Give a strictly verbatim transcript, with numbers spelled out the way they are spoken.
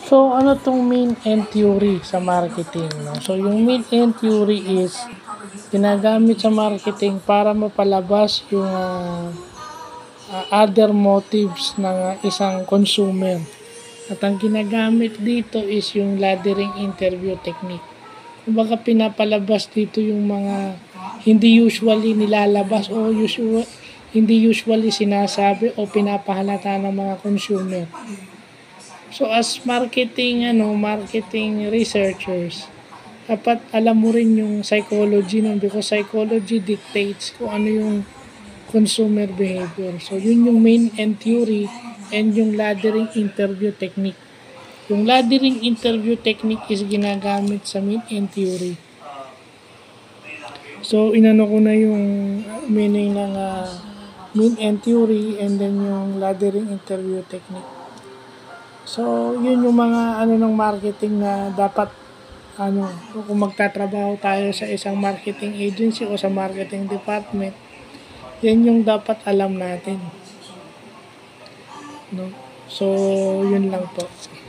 So, ano tong main and theory sa marketing, no? So, yung main and theory is ginagamit sa marketing para mapalabas yung uh, uh, other motives ng uh, isang consumer. At ang ginagamit dito is yung laddering interview technique. Kumbaga pinapalabas dito yung mga hindi usually nilalabas o usual, hindi usually sinasabi o pinapahalata ng mga consumer. So as marketing ano, marketing researchers, dapat alam mo rin yung psychology nun because psychology dictates kung ano yung consumer behavior. So yun yung main and theory and yung laddering interview technique. Yung laddering interview technique is ginagamit sa main and theory. So inano ko na yung meaning ng uh, main and theory and then yung laddering interview technique. So, yun yung mga ano ng marketing na dapat ano, kung magtatrabaho tayo sa isang marketing agency o sa marketing department, yan yung dapat alam natin. No? So, yun lang po.